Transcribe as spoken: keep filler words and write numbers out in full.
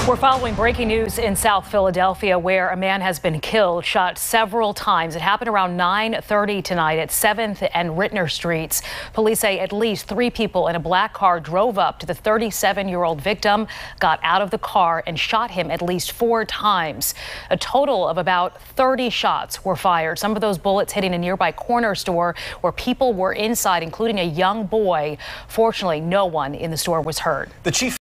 We're following breaking news in South Philadelphia where a man has been killed, shot several times. It happened around nine thirty tonight at seventh and Rittner Streets. Police say at least three people in a black car drove up to the thirty-seven-year-old victim, got out of the car and shot him at least four times. A total of about thirty shots were fired, some of those bullets hitting a nearby corner store where people were inside, including a young boy. Fortunately, no one in the store was hurt. The chief